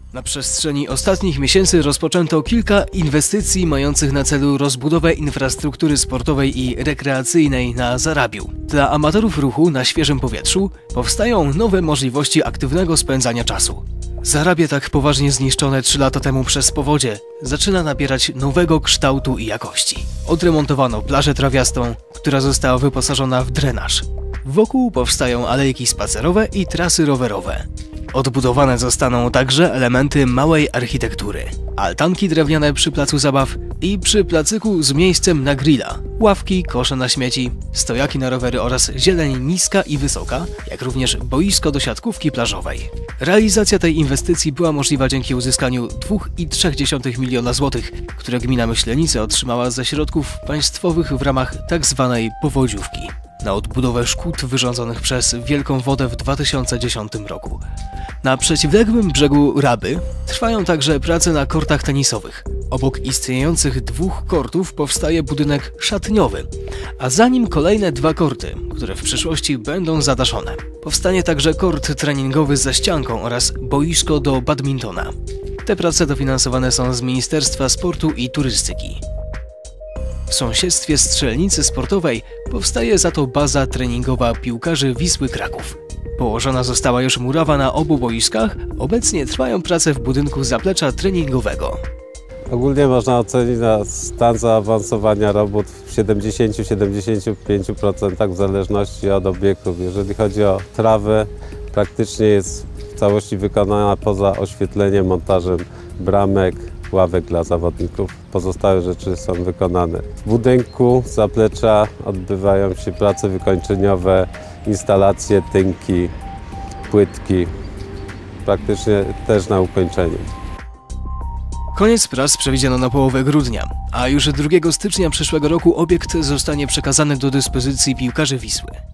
Na przestrzeni ostatnich miesięcy rozpoczęto kilka inwestycji mających na celu rozbudowę infrastruktury sportowej i rekreacyjnej na Zarabiu. Dla amatorów ruchu na świeżym powietrzu powstają nowe możliwości aktywnego spędzania czasu. Zarabie, tak poważnie zniszczone 3 lata temu przez powodzie, zaczyna nabierać nowego kształtu i jakości. Odremontowano plażę trawiastą, która została wyposażona w drenaż. Wokół powstają alejki spacerowe i trasy rowerowe. Odbudowane zostaną także elementy małej architektury. Altanki drewniane przy placu zabaw i przy placyku z miejscem na grilla, ławki, kosze na śmieci, stojaki na rowery oraz zieleń niska i wysoka, jak również boisko do siatkówki plażowej. Realizacja tej inwestycji była możliwa dzięki uzyskaniu 2,3 miliona złotych, które gmina Myślenice otrzymała ze środków państwowych w ramach tzw. powodziówki na odbudowę szkód wyrządzonych przez wielką wodę w 2010 roku. Na przeciwległym brzegu Raby trwają także prace na kortach tenisowych. Obok istniejących 2 kortów powstaje budynek szatniowy, a za nim kolejne 2 korty, które w przyszłości będą zadaszone. Powstanie także kort treningowy ze ścianką oraz boisko do badmintona. Te prace dofinansowane są z Ministerstwa Sportu i Turystyki. W sąsiedztwie strzelnicy sportowej powstaje za to baza treningowa piłkarzy Wisły Kraków. Położona została już murawa na obu boiskach, obecnie trwają prace w budynku zaplecza treningowego. Ogólnie można ocenić na stan zaawansowania robót w 70-75% w zależności od obiektów. Jeżeli chodzi o trawę, praktycznie jest w całości wykonana poza oświetleniem, montażem bramek, ławek dla zawodników. Pozostałe rzeczy są wykonane. W budynku zaplecza odbywają się prace wykończeniowe, instalacje, tynki, płytki, praktycznie też na ukończeniu. Koniec prac przewidziano na połowę grudnia, a już 2 stycznia przyszłego roku obiekt zostanie przekazany do dyspozycji piłkarzy Wisły.